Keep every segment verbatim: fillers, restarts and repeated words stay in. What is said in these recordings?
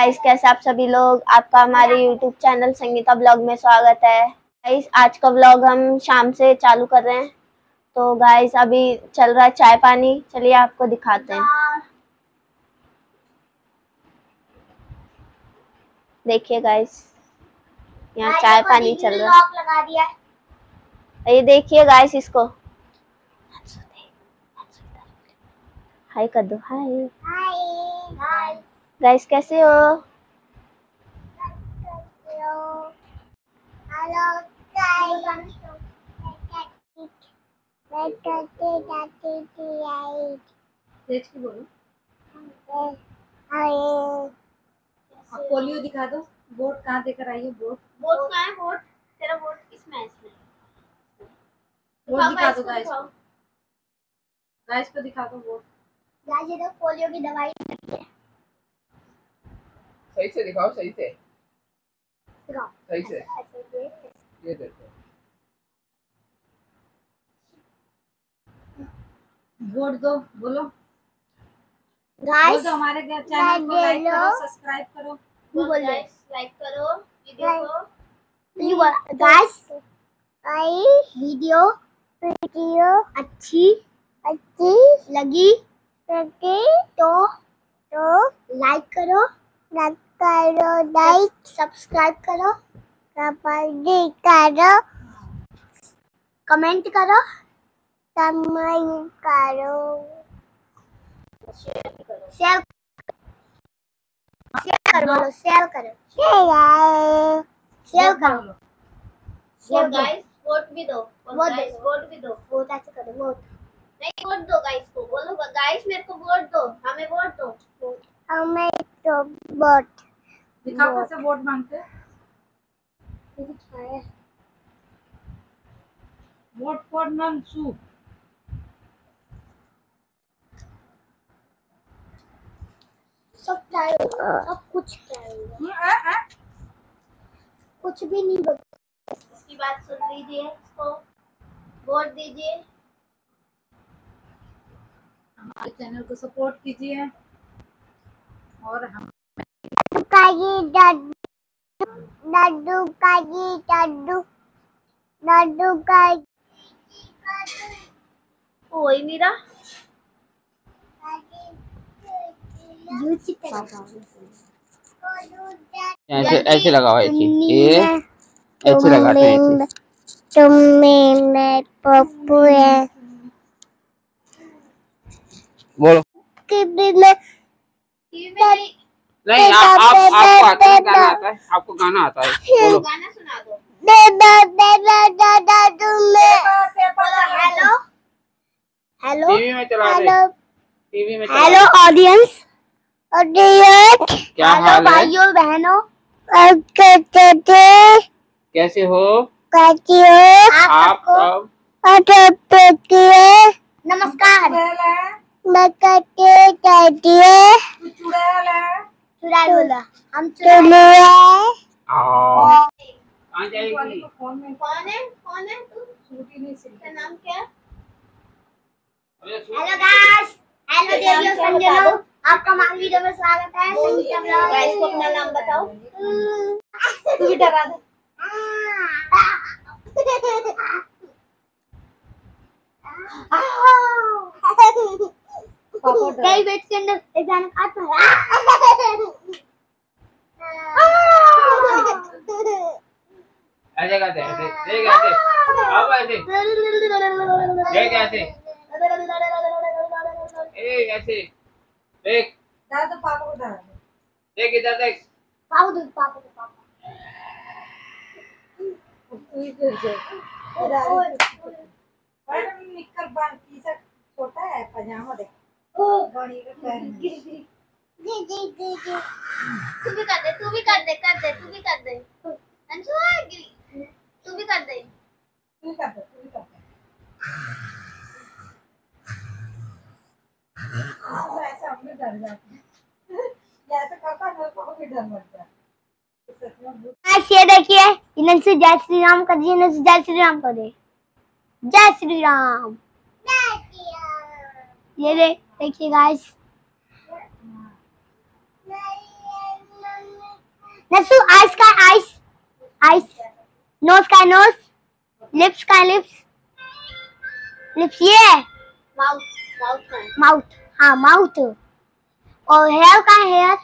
Guys, कैसे आप सभी लोग। आपका हमारे यूट्यूब चैनल संगीता ब्लॉग में स्वागत है। गाइस, आज का ब्लॉग हम शाम से चालू कर रहे हैं। तो गाइस, अभी चल रहा है चाय पानी, चलिए आपको दिखाते हैं। देखिए गाइस, यहाँ चाय पानी चल रहा है। ये देखिए गाइस, इसको हाय कर दो। हाय हाय गाइस, कैसे हो? हेलो पोलियो दिखा दो। बोर्ड कहाँ देकर आई है? बोर्ड बोर्ड कहाँ है? बोर्ड तेरा बोर्ड किसमें है? इसमें बोर्ड दिखा दो गाइस को। गाइस को दिखा दो बोर्ड। गाइस, ये तो पोलियो की दवाई है। सही से दिखाओ, सही से दिखाओ सही से। ऐसे ये देखो बोर्ड दो, बोलो। गाइस, तो हमारे चैनल को लाइक करो, सब्सक्राइब करो। बोल गाइस, लाइक करो वीडियो को। You guys, guys video video अच्छी अच्छी लगी लगी तो तो लाइक करो लाइक करो लाइक सब्सक्राइब करो सब्सक्राइब करो कमेंट करो कमेंट करो शेयर करो शेयर करो बोलो शेयर करो शेयर करो शेयर गाइस। वोट भी दो, वोट गाइस, वोट भी दो। वोट ऐसे करो, वोट नहीं, वोट दो गाइस को। बोलो गाइस, मेरे को वोट दो, हमें वोट दो, हमें तो वोट दिखाओ कैसे वोट मांगते हैं। वोट फॉर मंसू। सब चाहिए, सब कुछ चाहिए, कुछ भी नहीं बचा। इसकी बात सुन लीजिए, इसको वोट दीजिए। हमारे चैनल को सपोर्ट कीजिए और हम लड्डू का जी लड्डू लड्डू का ओए मेरा ऐसे ऐसे लगाओ, ऐसे ये ऐसे लगाते हैं ऐसे। तुम में पप्पू है बोलो। टीवी में नहीं, आप आप आपको आता है गाना आता है? आपको गाना आता है? बोलो। गाना सुना दो। दादा दादा दादा तुम्हें हेलो हेलो टीवी में चला दे। हेलो टीवी में चला हेलो ऑडियंस ऑडियंस क्या हाल है? भाइयों बहनों, कैसे हो? कैसी हो आप सब? नमस्कार। मैं कहते कहती है चुड़ैल है। चुड़ैल बोला, हम चुड़ैल है। आओ। कहाँ जाएगी? फोन में कौन है कौन है तू? छुट्टी नहीं सी। तेरा नाम क्या है? हेलो हेलो गाइस, हेलो देवियों संजनों, आपका हमारे वीडियो में स्वागत है। संगीता ब्लॉग। गाइस को अपना नाम बताओ। तू भी डरा दे। कई बेट के अंदर एक गाना काट रहा ऐसे करते हैं, ऐसे देख, ऐसे अब ऐसे देख, ऐसे ए ऐसे देख डरा दो पापा को, डरा दो। देख इधर देख। पापा दो पापा दो पापा तू ही गिर जाएगा। मैडम निक्कर बांध टी शर्ट छोटा है, पजामा देख बड़ी का पहन। जी जी जी जी तू भी कर दे, तू भी कर दे, कर दे, तू भी कर दे। अंशु गिरी, तू भी कर दे, तू कर दे, तू कर दे। ऐसा हम भी डर जाते हैं। ऐसा करता है तो भी डर लगता है। सच में आज ये देखिए, इन्हें से जय श्री राम कर दिए, इन्हें से जय श्री राम कर दे। जय श्री राम। ये दे देखिए गाइस, नसु आइस का आइस, आइस, नोज का नोज, लिप्स का लिप्स, लिप्स ये है, माउथ, माउथ का है, माउथ, हाँ माउथ, और हेयर का हेयर,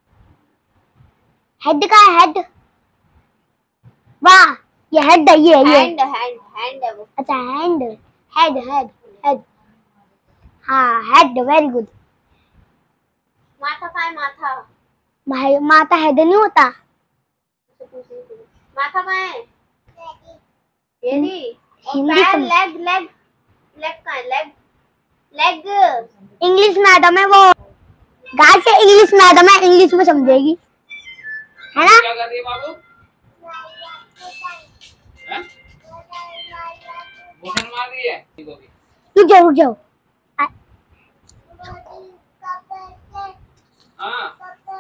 हेड का हेड, वाह ये हेड है, ये ये हैंड हैंड हैंड है वो, अच्छा हैंड, हेड हेड हेड, हाँ हेड, वेरी गुड। माथा का है, माथा, भाई माथा हेड नहीं होता, माथा का है, ये नहीं, हिंदी में लेग लेग, लेग का है, लेग लेग, इंग्लिश मैडम है वो, गाइस से इंग्लिश मैडम है, इंग्लिश में समझेगी, है ना? क्या कर रही है बाबू? मोशन मार रही है? रुक जाओ रुक जाओ। हाँ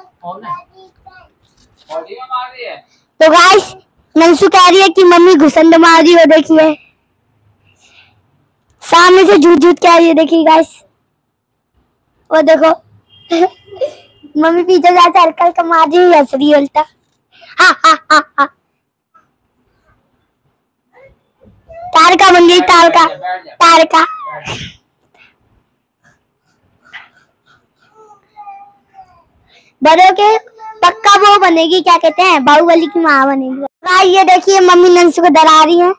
बॉडी में मार रही है। तो गाइस नंसू कह रही है कि मम्मी घुसंड मार रही हो, देखिए सामने से झूठ झूठ कह रही है, देखिए गाइस वो देखो मम्मी पीछे जाकर हल्का हल्का मार रही है, हंस रही है उल्टा, हा हा हा हा। तारका बन गई, तारका तारका। बड़ों के पक्का वो बनेगी, क्या कहते हैं, बाहुबली की माँ बनेगी। भाई ये देखिए मम्मी नंसू को डरा रही है।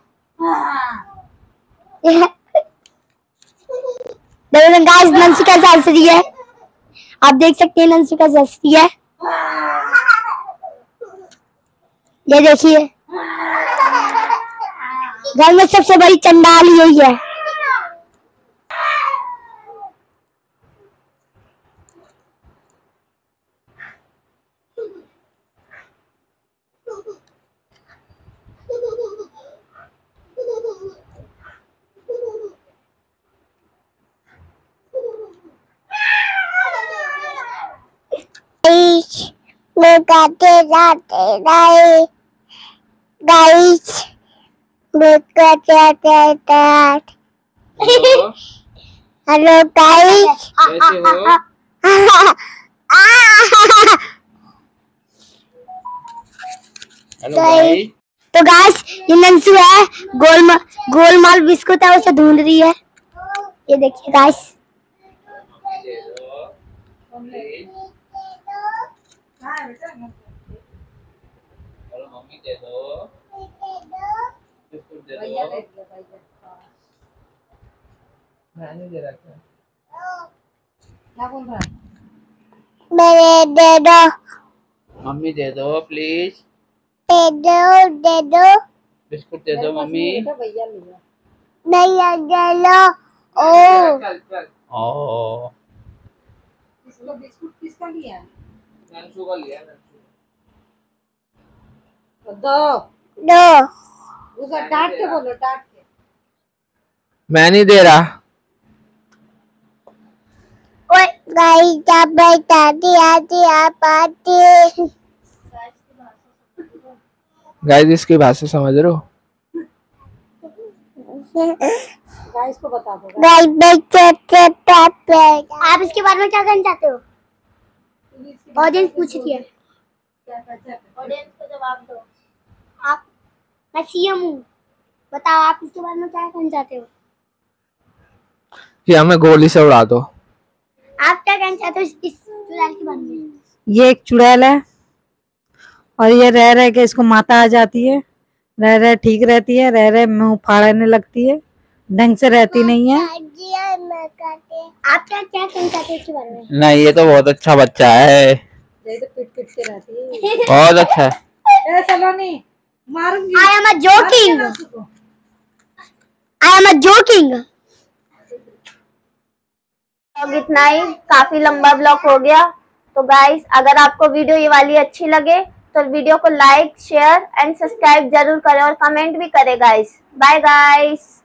देखो गाइस नंसू कैसे हंस रही है, आप देख सकते हैं नंसू कैसे हंस रही है, ये देखिए घर में सबसे बड़ी चंडाल यही है। गाते जाते रहे गाइस, हेलो गाइस, कैसे हो? Hello guys. तो गाइस ये नंसू है, गोलमाल गोलमाल बिस्कुट है उसे ढूंढ रही है, ये देखिए गाइस। मम्मी दे दो, बिस्कुट दे दो, मैंने दे रखा है, क्या बोल रहा है? मेरे दे दो, मम्मी दे दो प्लीज, दे दो दे दो, बिस्कुट दे दो मम्मी, भैया लिया, भैया दे लो। ओ चल चल ओ इसको बिस्कुट किसका लिया? नंसू का लिया, नंसू दो दो, उसे डांट के बोलो, डांट के। मैं नहीं दे रहा। ओए गाइस क्या बैठा दिया दिया पार्टी, गाइस इसकी भाषा समझ रहे हो? गाइस को बता दो। गाइस बैठे आप इसके बारे में क्या कहना चाहते हो? ऑडियंस पूछ रही है, ऑडियंस को जवाब दो। आप, मैं सीएम हूँ, बताओ आप इसके बारे में क्या कहना चाहते हो? कि हमें गोली से उड़ा दो। आप क्या कहना चाहते हो इस चुड़ैल के बारे में? ये एक चुड़ैल है और ये रह रह के इसको माता आ जाती है, रह रह ठीक रहती है, रह रह मुंह फाड़ने लगती है, ढंग से रहती नहीं है। आप क्या क्या कहना चाहते हो इसके बारे में? नहीं ये तो बहुत अच्छा बच्चा है, ये तो पिट पिट के रहती है, बहुत अच्छा है। ए सलोनी मारूंगी। I am a joking. I am a joking. तो इतना ही, काफी लंबा ब्लॉग हो गया। तो गाइस अगर आपको वीडियो ये वाली अच्छी लगे तो वीडियो को लाइक शेयर एंड सब्सक्राइब जरूर करें और कमेंट भी करें गाइस। Bye guys.